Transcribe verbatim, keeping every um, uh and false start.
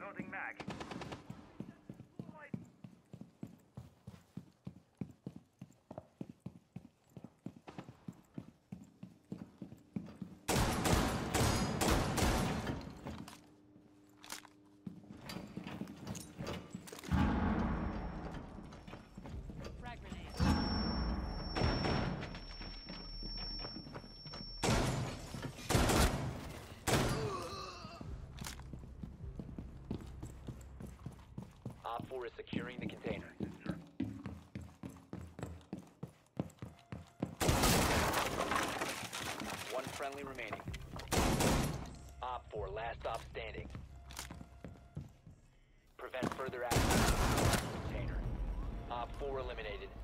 Reloading mag. Frag grenade. Op four is securing the container. One friendly remaining. Op four, last stop standing. Prevent further access to the container. Op four eliminated.